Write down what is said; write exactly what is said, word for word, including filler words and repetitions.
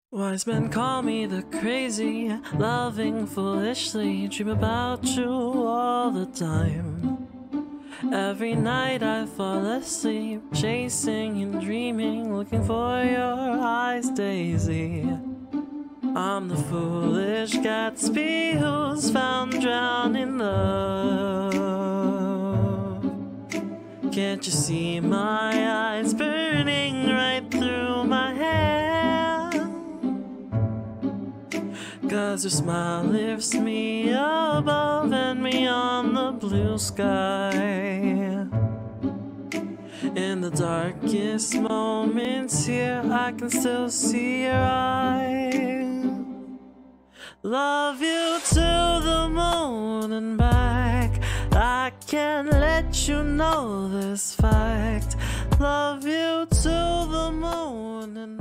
Wise men call me the crazy, loving foolishly, dream about you all the time. Every night I fall asleep, chasing and dreaming, looking for your eyes, Daisy. I'm the foolish Gatsby who's found drowned in love. Can't you see my eyes burning right through my head? 'Cause your smile lifts me above and beyond the blue sky. In the darkest moments here, I can still see your eyes. Love you to the moon and back, I can't let you know this fact. Love you to the moon and